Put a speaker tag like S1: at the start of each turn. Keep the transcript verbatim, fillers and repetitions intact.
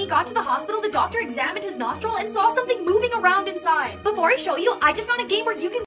S1: he got to the hospital, the doctor examined his nostril and saw something moving around inside. Before I show you, I just found a game where you can